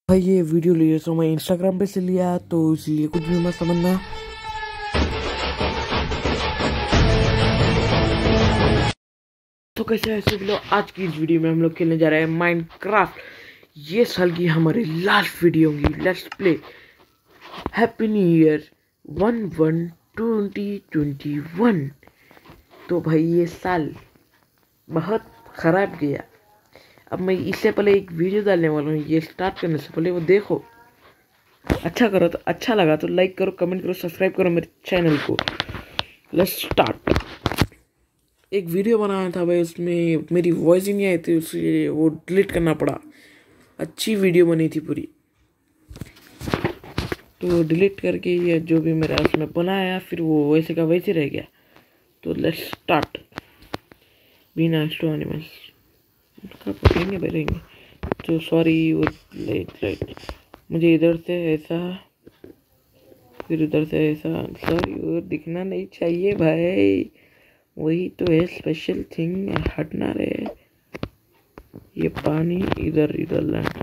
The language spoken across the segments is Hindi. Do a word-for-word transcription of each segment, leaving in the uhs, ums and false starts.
भाई ये वीडियो लिए तो मैं इंस्टाग्राम पे से लिया तो इसलिए कुछ भी मत समझना। तो कैसे ऐसे भी लोग, आज की इस वीडियो में हम लोग खेलने जा रहे हैं माइनक्राफ्ट। ये साल की हमारी लास्ट वीडियो होगी। Let's play. Happy new year one one twenty twenty one. तो भाई ये साल बहुत खराब गया। अब मैं इससे पहले एक वीडियो डालने वाला हूँ, ये स्टार्ट करने से पहले वो देखो। अच्छा करो तो अच्छा लगा तो लाइक करो, कमेंट करो, सब्सक्राइब करो मेरे चैनल को। Let's start. एक वीडियो बनाया था भाई, उसमें मेरी वॉइस ही नहीं आई थी, उसे वो डिलीट करना पड़ा। अच्छी वीडियो बनी थी पूरी, तो डिलीट करके ये जो भी मेरा उसमें बनाया फिर वो वैसे का वैसे रह गया। तो let's start. Be nice to animals पकड़ेंगे बैठेंगे। तो सॉरी वो लाइट लाइट मुझे इधर से ऐसा फिर उधर से ऐसा, सॉरी वो दिखना नहीं चाहिए भाई, वही तो है स्पेशल थिंग। हटना रहे ये पानी इधर इधर लैंड।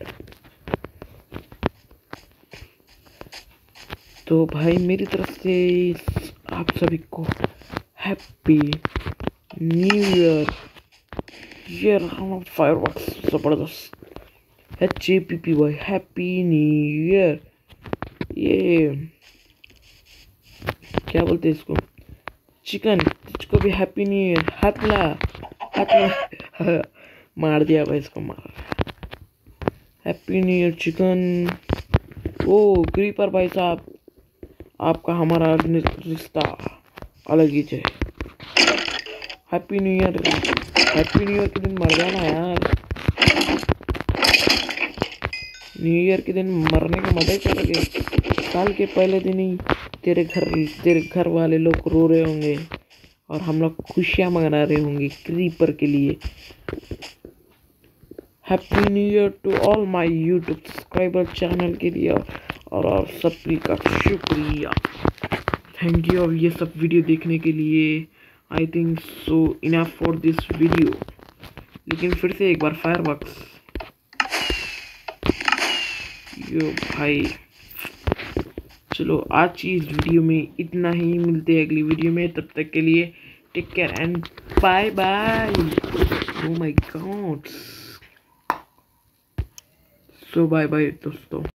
तो भाई मेरी तरफ से आप सभी को हैप्पी न्यू ईयर। ये रहा फायरवर्क्स जबरदस्त। H A P P Y happy new year. ये क्या बोलते हैं इसको, चिकन, इसको भी हैप्पी न्यू ईयर। हाथ मिला हाथ मिला मार दिया भाई इसको, मार। Happy new year chicken. Oh creeper भाई साहब, आपका हमारा रिश्ता अलग ही है। Happy new year. Happy new year के दिन मर जाना यार, न्यू ईयर के दिन मरने का मजा ही चला गया। साल के पहले दिन ही तेरे घर तेरे घर वाले लोग रो रहे होंगे और हम लोग खुशियाँ मना रहे होंगे क्रीपर के लिए। Happy new year to all my YouTube subscriber channel के लिए, और, और सभी का शुक्रिया, थैंक यू ये सब वीडियो देखने के लिए। I think so enough for this video. लेकिन फिर से एक बार फायरवर्क्स। यो भाई चलो आज की इस वीडियो में इतना ही, मिलते हैं अगली वीडियो में। तब तक के लिए take care and bye bye. Oh my god, so bye bye दोस्तों।